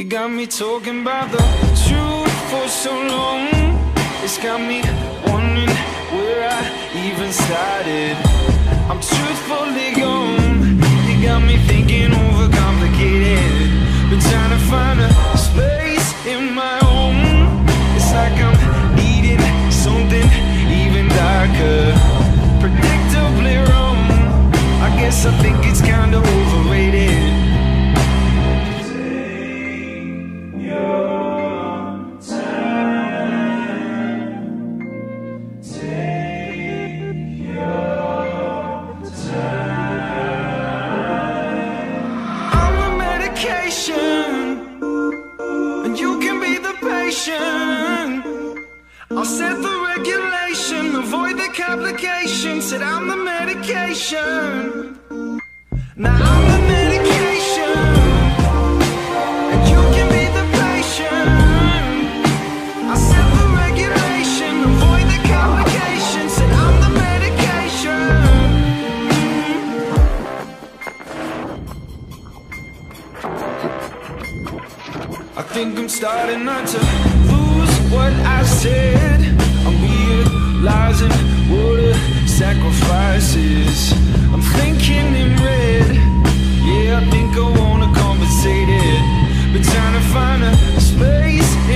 got me talking about the truth for so long. It's got me wondering where I even started. I'm truthfully gone. You got me thinking overcomplicated. Been trying to find a space in my home. It's like I'm needing something even darker. Predictably wrong. I guess I think it's kinda overrated. And you can be the patient. I'll set the regulation, avoid the complications. Said I'm the medication. Now I'm the medication, and you can be the patient. I'll set the regulation, avoid the complications. Said I'm the medication. I think I'm starting not to lose what I said. I'm realizing what a sacrifice is. I'm thinking in red. Yeah, I think I wanna compensate it. Been trying to find a space